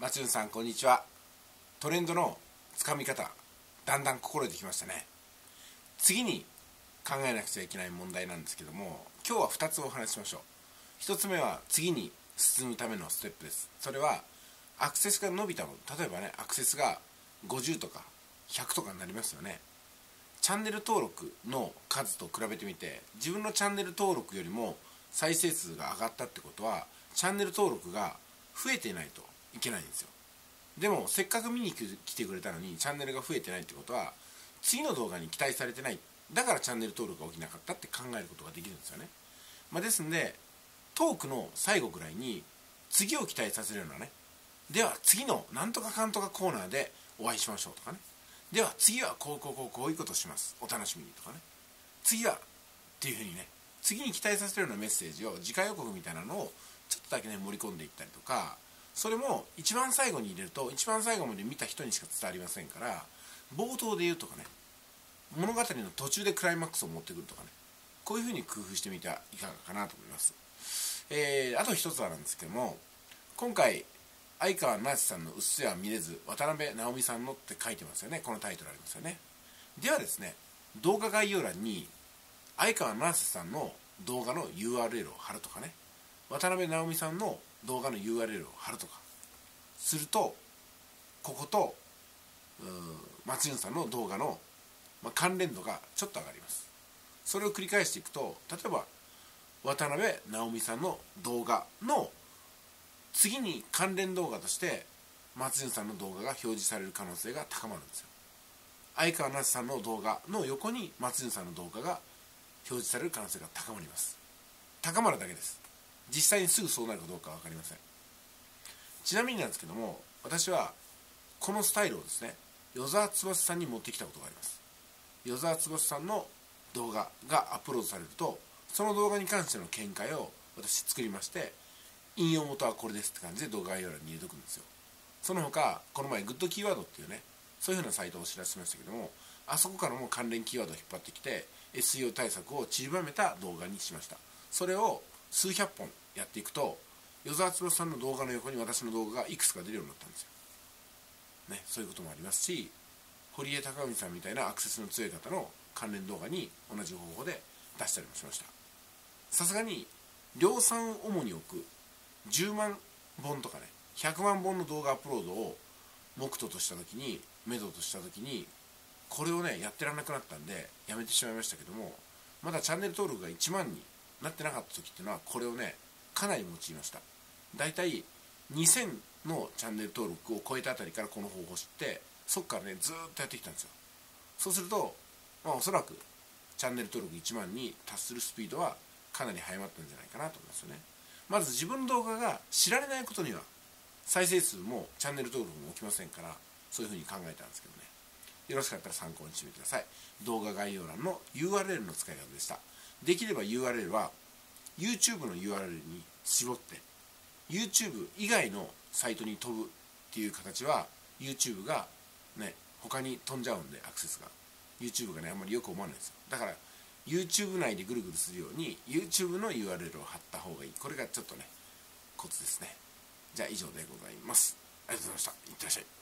松潤さん、こんにちは。トレンドのつかみ方、だんだん心得てきましたね。次に考えなくちゃいけない問題なんですけども、今日は2つお話ししましょう。1つ目は次に進むためのステップです。それはアクセスが伸びたもの、例えばね、アクセスが50とか100とかになりますよね。チャンネル登録の数と比べてみて、自分のチャンネル登録よりも再生数が上がったってことは、チャンネル登録が増えていないといけないんですよ。でもせっかく見に来てくれたのにチャンネルが増えてないってことは、次の動画に期待されてない、だからチャンネル登録が起きなかったって考えることができるんですよね。ですんで、トークの最後ぐらいに次を期待させるようなね、では次のなんとかかんとかコーナーでお会いしましょうとかね、では次はこういうことをします、お楽しみにとかね、次はっていうふうにね、次に期待させるようなメッセージを、次回予告みたいなのをちょっとだけね盛り込んでいったりとか、それも一番最後に入れると一番最後まで見た人にしか伝わりませんから、冒頭で言うとかね、物語の途中でクライマックスを持ってくるとかね、こういうふうに工夫してみてはいかがかなと思います。あと一つはなんですけども、今回相川七瀬さんの「うっすら見れず渡辺直美さんの」って書いてますよね。このタイトルありますよね。ではですね、動画概要欄に相川七瀬さんの動画の URL を貼るとかね、渡辺直美さんの動画の URL を貼るとかすると、ここと松潤さんの動画の、関連度がちょっと上がります。それを繰り返していくと、例えば渡辺直美さんの動画の次に関連動画として松潤さんの動画が表示される可能性が高まるんですよ。相川七瀬さんの動画の横に松潤さんの動画が表示される可能性が高まります。高まるだけです。実際にすぐそうなるかどうかは分かりません。ちなみになんですけども、私はこのスタイルをですね、与沢翼さんに持ってきたことがあります。与沢翼さんの動画がアップロードされると、その動画に関しての見解を私作りまして、引用元はこれですって感じで動画概要欄に入れておくんですよ。その他、この前グッドキーワードっていうね、そういうふうなサイトをお知らせしましたけども、あそこからも関連キーワードを引っ張ってきて SEO 対策を散りばめた動画にしました。それを数百本やっていくと、与沢翼さんの動画の横に私の動画がいくつか出るようになったんですよ、ね、そういうこともありますし、堀江貴文さんみたいなアクセスの強い方の関連動画に同じ方法で出したりもしました。さすがに量産を主に置く10万本とかね、100万本の動画アップロードを目途とした時に、目処とした時に、これをねやってらんなくなったんでやめてしまいましたけども、まだチャンネル登録が1万になってなかった時っていうのはこれをねかなり用いました。だいたい2000のチャンネル登録を超えたあたりからこの方法を知って、そこからねずーっとやってきたんですよ。そうすると、おそらくチャンネル登録1万に達するスピードはかなり速まったんじゃないかなと思いますよね。まず自分の動画が知られないことには再生数もチャンネル登録も起きませんから、そういうふうに考えたんですけどね。よろしかったら参考にしてみてください。動画概要欄の URL の使い方でした。できれば URL は YouTube の URL に絞って、 YouTube 以外のサイトに飛ぶっていう形は YouTube がね他に飛んじゃうんで、アクセスが YouTube がねあんまりよく思わないんですよ。だから YouTube 内でぐるぐるするように YouTube の URL を貼った方がいい。これがちょっとねコツですね。じゃあ以上でございます。ありがとうございました。いってらっしゃい。